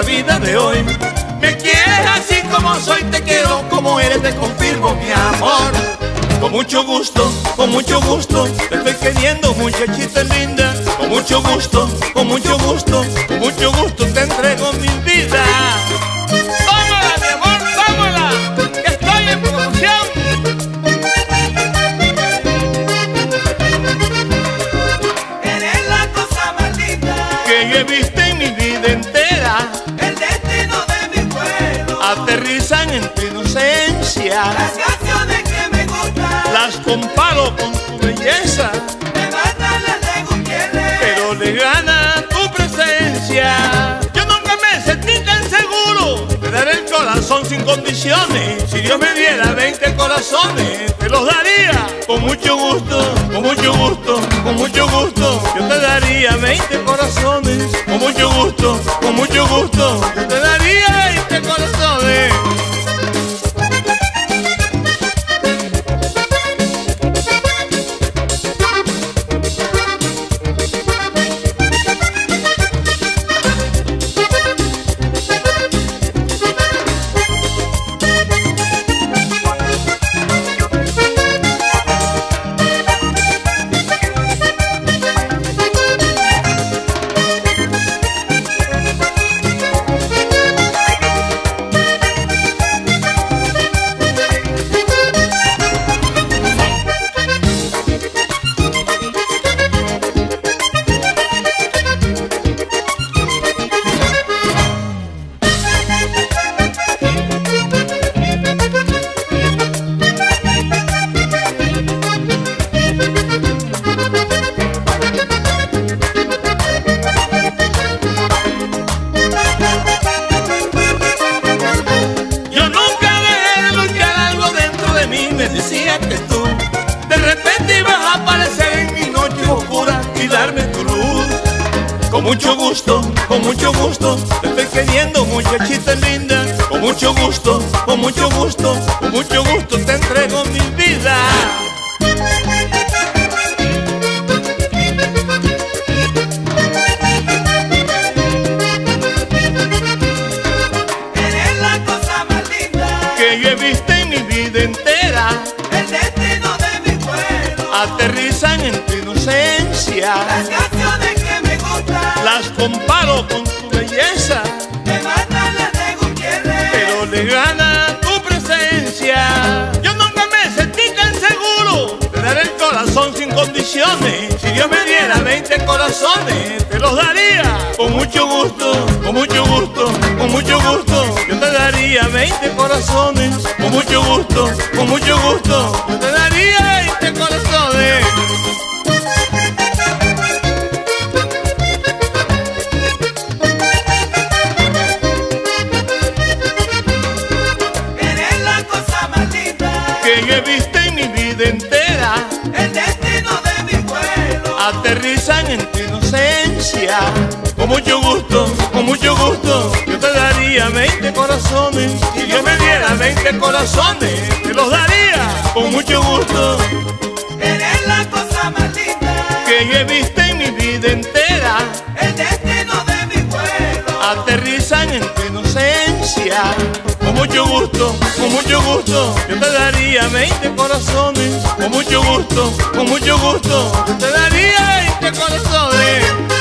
nuestra vida de hoy. Me quieres así como soy, te quiero como eres, te confirmo mi amor. Con mucho gusto, te estoy queriendo, muchachita linda. Con mucho gusto, te entrego mi vida. ¡Tómala, mi amor, tómala! ¡Que estoy en promoción! Eres la cosa más linda Que he visto en mi vida entera. El destino de mi pueblo. Aterrizan en tu inocencia. Las canciones que me gustan Las comparo con tu belleza, me matan las de Gutiérrez. pero le gana tu presencia. Yo nunca me sentí tan seguro de dar el corazón sin condiciones. Si Dios me diera 20 corazones, te los daría con mucho gusto, con mucho gusto, con mucho gusto. Yo te daría 20 corazones, con mucho gusto, con mucho gusto. Yo te daría 20 corazones. Que tú de repente ibas a aparecer en mi noche oscura y darme tu luz. Con mucho gusto, te estoy queriendo, muchachita linda. Con mucho gusto, te entrego mi vida. Eres la cosa más linda Que yo he visto en mi vida entera. El destino de mi pueblo. Aterrizan en tu inocencia. Las canciones que me gustan Las comparo con tu belleza, me matan las de Gutiérrez. pero le gana tu presencia. Yo nunca me sentí tan seguro de dar el corazón sin condiciones. Si Dios me diera 20 corazones, te los daría con mucho gusto, con mucho gusto, con mucho gusto. Yo te daría 20 corazones, con mucho gusto, con mucho gusto. Yo te daría 20 corazones. Eres la cosa más linda Que yo he visto en mi vida entera. El destino de mi pueblo. Aterrizan en tu inocencia. Con mucho gusto, yo te daría 20 corazones. Si Dios me diera 20 corazones, te los daría con mucho gusto. Eres la cosa más linda Que yo he visto en mi vida entera. El destino de mi pueblo. Aterrizan en tu inocencia. Con mucho gusto, yo te daría 20 corazones. Con mucho gusto, yo te daría 20 corazones.